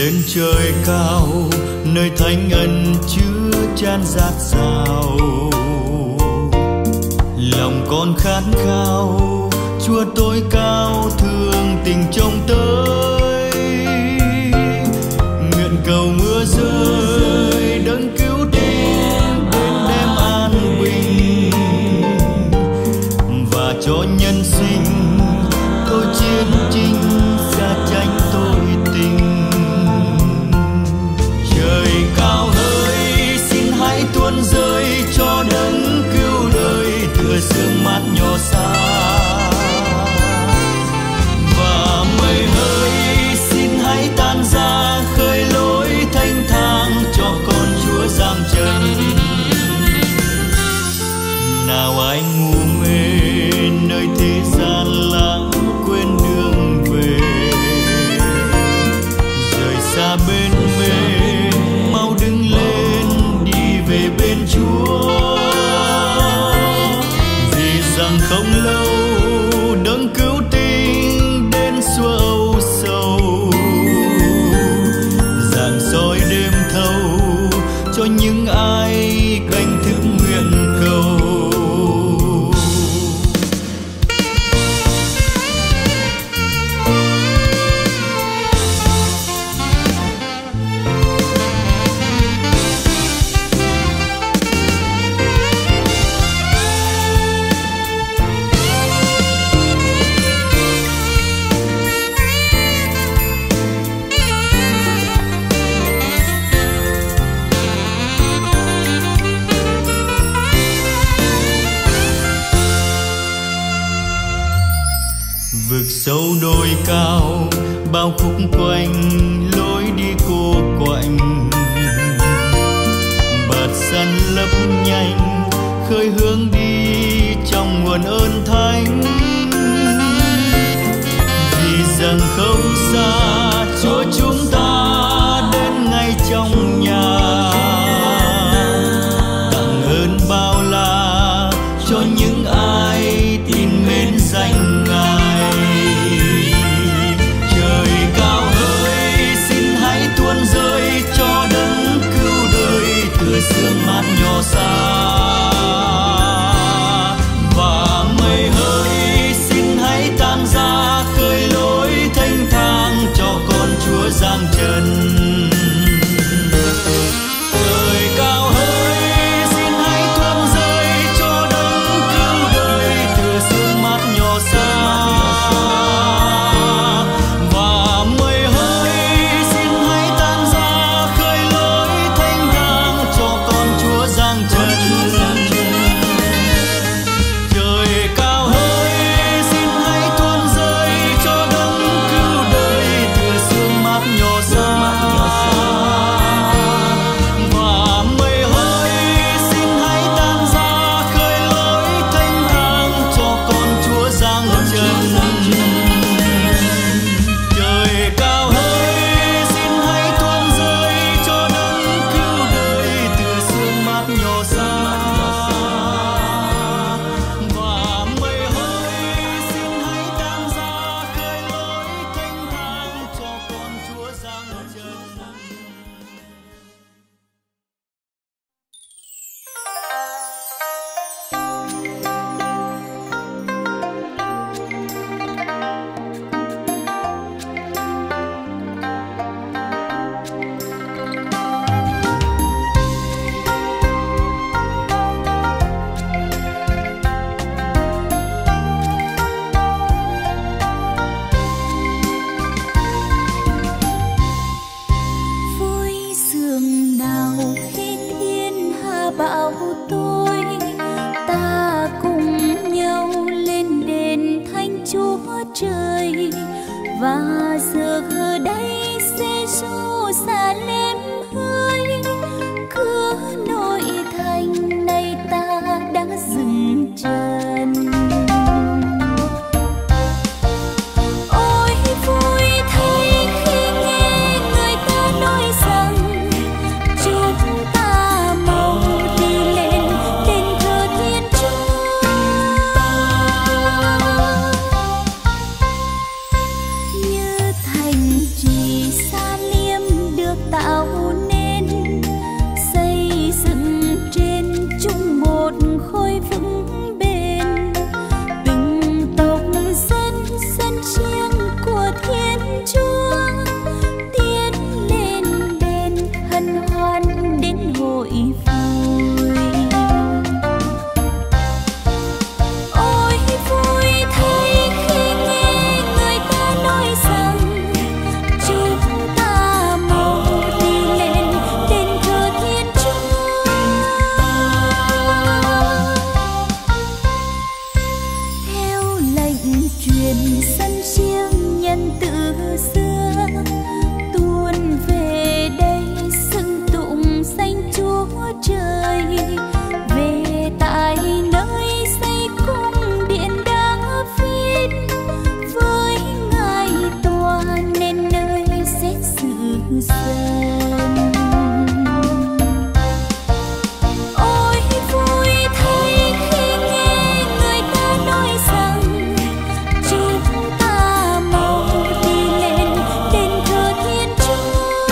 lên trời cao, nơi thánh ân chứa chan dạt dào. Lòng con khát khao, Chúa tối cao thương tình trông tới. Nguyện cầu mưa rơi, đấng cứu đến bên đem an bình, và cho nhân sinh thôi chiến chinh xa tranh tội tình. Trời cao hỡi, xin hãy tuôn rơi cho đấng cứu đời thừa sương mát nhỏ xa. Và mây hỡi, xin hãy tan ra khơi lối thanh thang cho con Chúa giang chân. Nào ai ngu mê nơi thế gian lãng quên đường về, rời xa bên mê mau đứng lên đi về bên Chúa. Vì rằng không lâu đấng cứu tinh đến xua âu sầu, rạng soi đêm thâu cho những ai canh thức nguyện cầu. Vực sâu đồi cao bao khúc quanh lối đi cô quạnh, bạt săn lấp nhanh khơi hướng đi trong nguồn ơn thánh. Vì rằng không xa Chúa chúng ta đến ngay trong nhà, tặng ơn bao la cho những ai tin mến danh Ngài. Rơi cho đấng cứu đời thừa sương mát nhỏ xa. Và mây hỡi, xin hãy tan ra khơi lối thanh thang cho con Chúa giang chân. Trời cao hỡi, xin hãy tuôn rơi cho đấng cứu đời thừa sương mát nhỏ xa. Thành truyền sân siêng nhân từ xưa tuôn về đây xưng tụng danh Chúa Trời, về tại nơi xây cung điện David với ngài tòa nên nơi xét xử dân. Ôi vui thay khi nghe người ta nói rằng chúng ta mau đi lên đền thờ Thiên Chúa.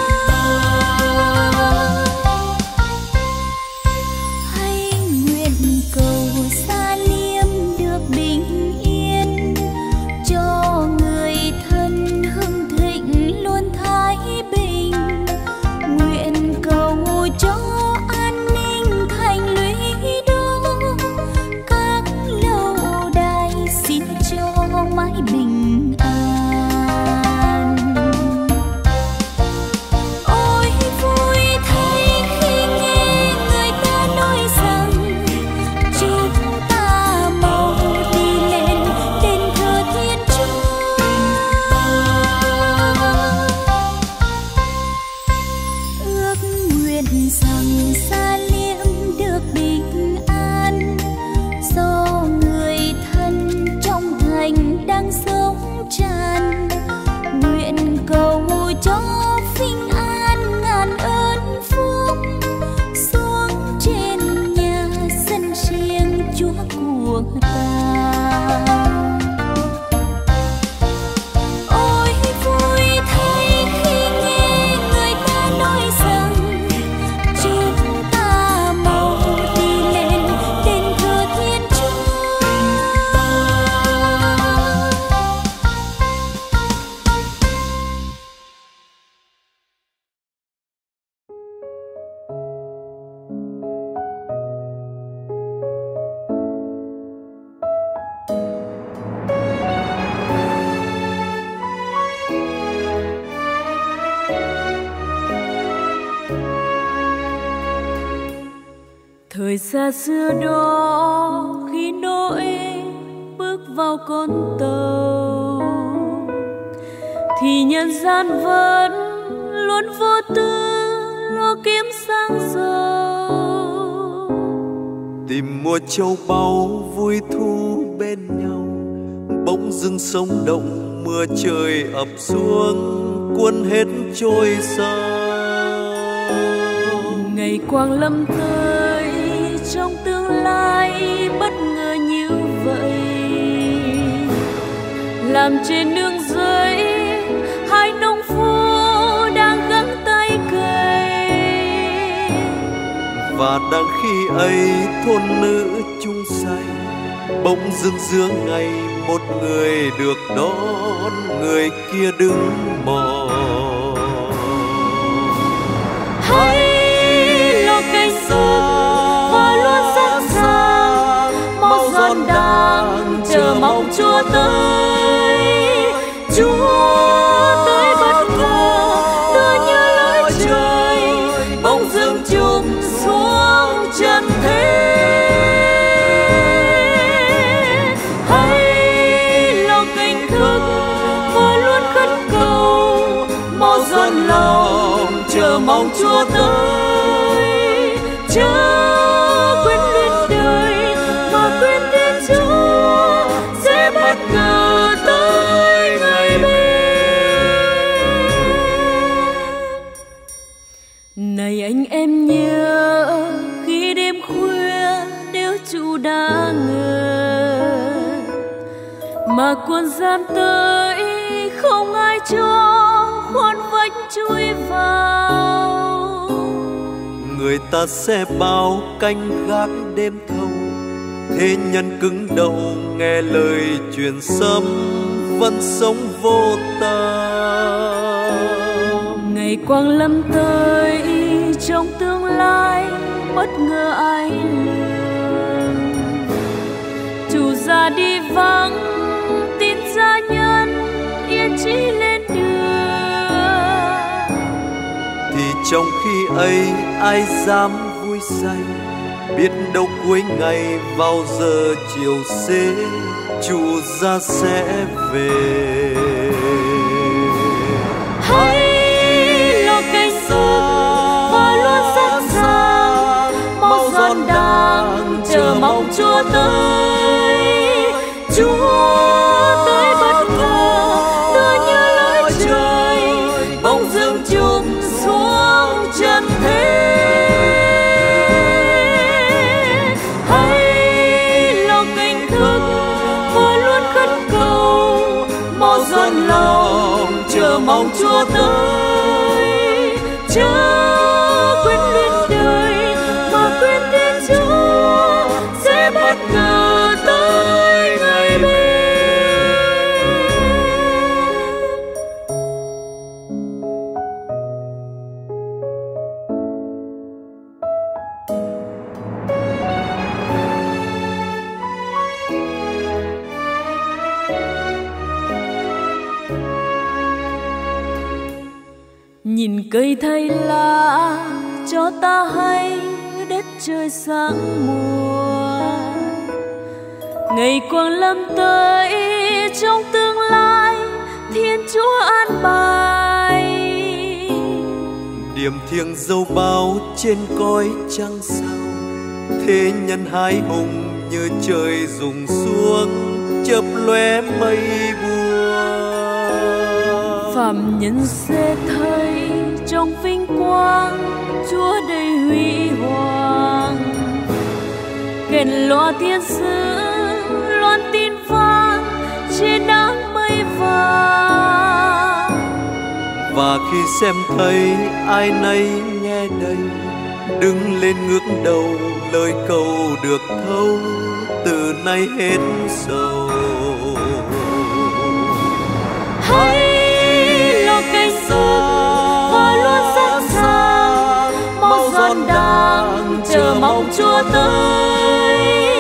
Hãy nguyện cầu Sa Liêm được bình yên, cho người thân hưng thịnh luôn thái bình. Nguyện cầu cho an ninh thành lũy đô, các lâu đài xin cho mãi bình an. Ôi vui thay khi nghe người ta nói rằng chúng ta mau đi lên đền thờ Thiên Chúa. Ước nguyện rằng Sa Liêm được bình an, do người thân trong thành đang sống tràn. Nguyện cầu cho vinh an ngàn ơn phúc xuống trên nhà sân riêng Chúa của ta. Ôi vui thay khi nghe người ta nói rằng chúng ta mau đi lên đền thờ Thiên Chúa. Thời xa xưa đó khi Noe bước vào con tàu thì nhân gian vẫn luôn vô tư lo kiếm sang giàu, tìm mua châu báu vui thu bên nhau. Bỗng dưng sông động mưa trời ập xuống cuốn hết trôi xa. ngày quang lâm tới trong tương lai bất ngờ như vậy, làm trên nương rẫy hai nông phu đang gắng tay cày. Và đang khi ấy thôn nữ chung say, bỗng dưng giữa ngày một người được đón, người kia đứng mò. Hãy lo canh giữ và luôn sẵn sàng, mau giòn đang chờ mong Chúa tới. Chúa tới bất ngờ tựa như lối trời, bỗng dưng chụp xuống trần thế. Hãy lo canh thức và luôn khấn cầu, mau dọn lòng chờ mong Chúa tới. Chớ quên luyến đời mà quên tên Chúa, sẽ bất ngờ tới ngày bên. Này anh em nhớ khi đêm khuya nếu Chủ đã ngờ, mà quân gian tới không ai cho khuôn vách chui vào. Người ta sẽ bao canh gác đêm thâu, thế nhân cứng đầu nghe lời truyền sấm vẫn sống vô ta. Ngày quang lâm tới trong tương lai bất ngờ ai lường, Chủ ra đi vắng tin gia nhân yên chỉ lên đường. Thì trong khi ấy ai dám vui say, biết đâu cuối ngày vào giờ chiều xế chủ gia sẽ về. Hãy lo canh giữ và luôn sẵn sàng, mau giòn đang chờ mong Chúa tới. Chúa tới bất ngờ tựa như lối trời, bỗng dưng chụp xuống trần thế. Hãy lo canh thức và luôn khấn cầu, mau dọn lòng chờ mong Chúa tới. Chớ quên luyến đời mà quên tên Chúa, sẽ bất ngờ tới ngày bên. Nhìn cây thay lá cho ta hay đất trời sáng mùa, ngày quang lâm tới trong tương lai Thiên Chúa an bài. Điểm thiêng dấu báo trên cõi trăng sao, thế nhân hai hùng như trời rụng xuống, chớp lóe mây buồn. Phạm nhân sẽ thấy trong vinh quang Chúa đầy huy hoàng. Kèn loa thiên sứ loan tin vang trên áng mây vàng. Và khi xem thấy ai nấy nghe đây, đứng lên ngước đầu lời cầu được thâu, từ nay hết sầu. Hãy lo canh giữ và luôn sẵn sàng, mau giòn đang chờ mong Chúa tới.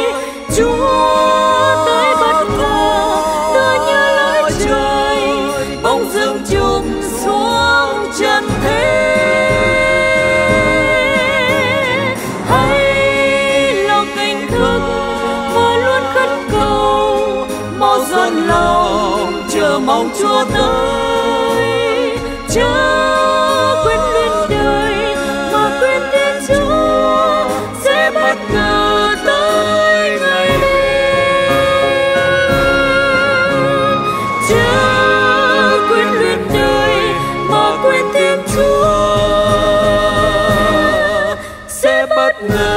Chúa tới bất ngờ tựa như lối trời, bỗng dưng chụp xuống trần thế. Hãy lo canh thức và luôn khấn cầu, mau dọn lòng chờ mong Chúa tới. Chớ quên luyến đời mà quên tên Chúa, sẽ bất ngờ tới ngày bên. Chớ quên luyến đời mà quên tên Chúa, sẽ bất ngờ